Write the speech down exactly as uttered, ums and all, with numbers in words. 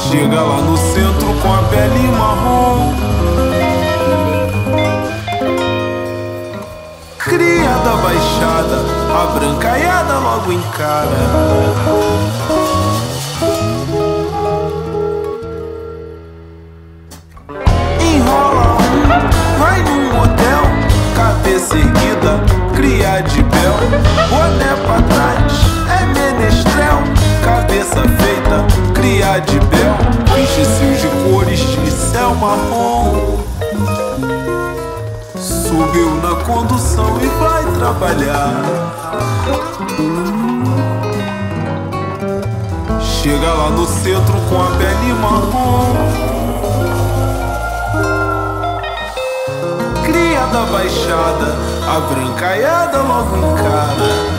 Chega lá no centro com a pele marrom. Cria da baixada, a brancaiada logo encara. Enrola um, vai num hotel, cabeça erguida, cria de bel. Boné pra trás, é menestrel, cabeça feita, cria de bel. Vinte-se de cores de céu marrom. Subiu na condução e vai trabalhar. Chega lá no centro com a pele marrom. Cria da baixada, a brancaiada logo encara.